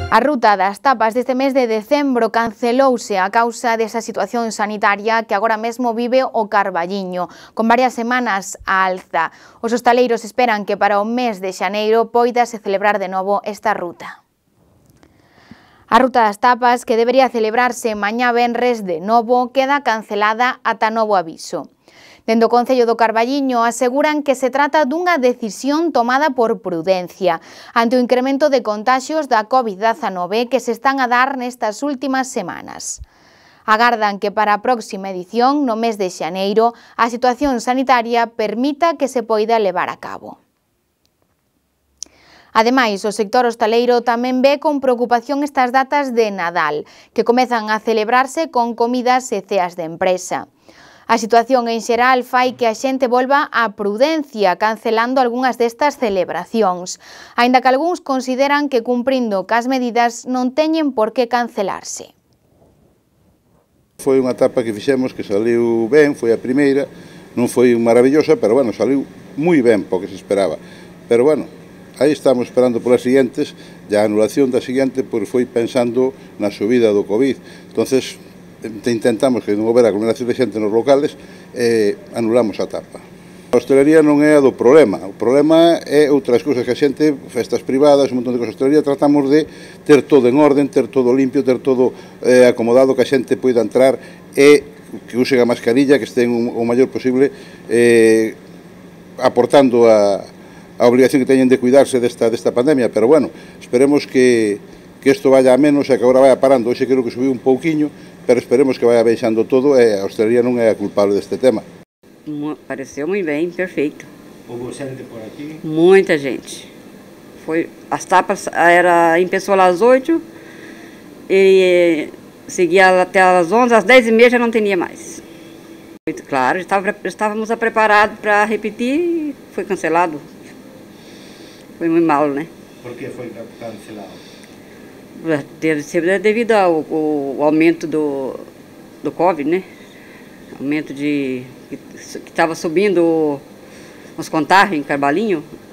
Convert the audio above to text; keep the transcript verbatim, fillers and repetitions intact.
A ruta das tapas deste mes de decembro cancelouse a causa desa situación sanitaria que agora mesmo vive o Carballiño, con varias semanas á alza. Os hostaleiros esperan que para o mes de xaneiro poidase celebrar de novo esta ruta. A ruta das tapas, que debería celebrarse mañá venres de novo, queda cancelada ata novo aviso. Dende o Concello do Carballiño aseguran que se trata dunha decisión tomada por prudencia ante o incremento de contaxios da COVID dezanove que se están a dar nestas últimas semanas. Agardan que para a próxima edición, no mes de xaneiro, a situación sanitaria permita que se poida levar a cabo. Ademais, o sector hostaleiro tamén ve con preocupación estas datas de Nadal, que comezan a celebrarse con comidas e ceas de empresa. A situación en xeral fai que a xente volva á prudencia, cancelando algunhas destas celebracións, aínda que algúns consideran que cumprindo cas medidas non teñen por que cancelarse. Foi unha etapa que fixemos que saliu ben, foi a primeira, non foi maravillosa, pero bueno, saliu moi ben po que se esperaba. Pero bueno, aí estamos esperando polas siguientes, e a anulación da siguiente pois foi pensando na subida do COVID. Entonces, intentamos que non houbera aglomeración de xente nos locales e anulamos a etapa. A hostelería non é a do problema, o problema é outras cousas que a xente, festas privadas, un montón de cousas. A hostelería tratamos de ter todo en orden, ter todo limpio, ter todo eh, acomodado, que a xente poida entrar e que usen a mascarilla, que estén o maior posible eh, aportando a, a obligación que teñen de cuidarse desta, desta pandemia, pero bueno, esperemos que que isto vaya a menos e que agora vaya parando. Hoxe creo que subiu un pouquiño, pero esperemos que vaya baixando todo e a hostelería non é a culpable deste tema. Pareceu muito bem, perfeito. Houve gente por aqui? Muita gente. Foi, as tapas era em pessoa às oito e seguia até às onze, às dez e meia já não tinha mais. Muito claro, estava, estávamos preparados para repetir e foi cancelado. Foi muito mal, né? Por que foi cancelado? Deve ser devido ao, ao aumento do, do Covid, né? Aumento de... que estava subindo os contágios em Carballiño.